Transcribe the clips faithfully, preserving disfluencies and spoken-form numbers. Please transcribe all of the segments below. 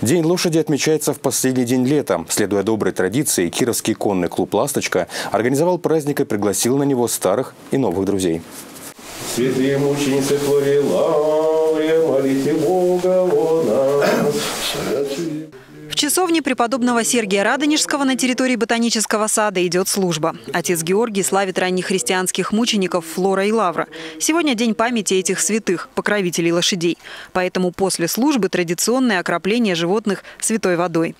День лошади отмечается в последний день лета. Следуя доброй традиции, Кировский конный клуб «Ласточка» организовал праздник и пригласил на него старых и новых друзей. Святые мученицы Флории Лаврия, молите Бога о нас. В часовне преподобного Сергия Радонежского на территории ботанического сада идет служба. Отец Георгий славит ранних христианских мучеников Флора и Лавра. Сегодня день памяти этих святых, покровителей лошадей. Поэтому после службы традиционное окропление животных святой водой.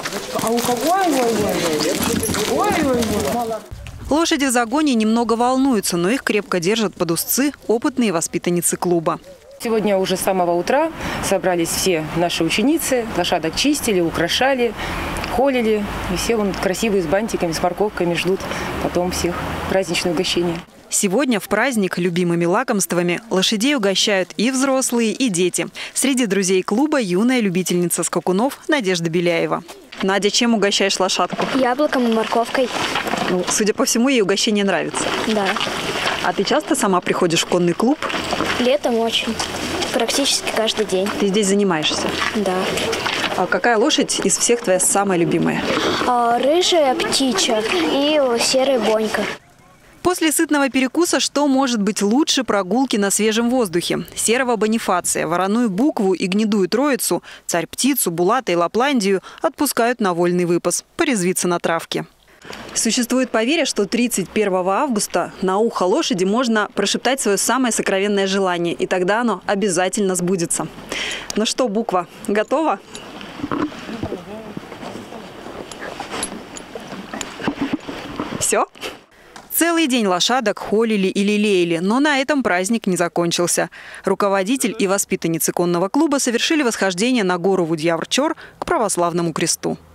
Лошади в загоне немного волнуются, но их крепко держат под узцы опытные воспитанницы клуба. Сегодня уже с самого утра собрались все наши ученицы, лошадок чистили, украшали, холили. И все вон красивые с бантиками, с морковками ждут потом всех праздничное угощение. Сегодня в праздник любимыми лакомствами лошадей угощают и взрослые, и дети. Среди друзей клуба юная любительница скакунов Надежда Беляева. Надя, чем угощаешь лошадку? Яблоком и морковкой. Ну, судя по всему, ей угощение нравится. Да. А ты часто сама приходишь в конный клуб? Летом очень. Практически каждый день. Ты здесь занимаешься? Да. А какая лошадь из всех твоя самая любимая? А, рыжая птичья и серая бонька. После сытного перекуса что может быть лучше прогулки на свежем воздухе? Серого Бонифация, вороную букву и гнедую троицу, царь-птицу, Булата и Лапландию отпускают на вольный выпас, порезвиться на травке. Существует поверье, что тридцать первого августа на ухо лошади можно прошептать свое самое сокровенное желание, и тогда оно обязательно сбудется. Ну что, буква, готова? Все? Целый день лошадок холили и лелеяли, но на этом праздник не закончился. Руководитель и воспитанницы конного клуба совершили восхождение на гору Вудьявр-Чор к православному кресту.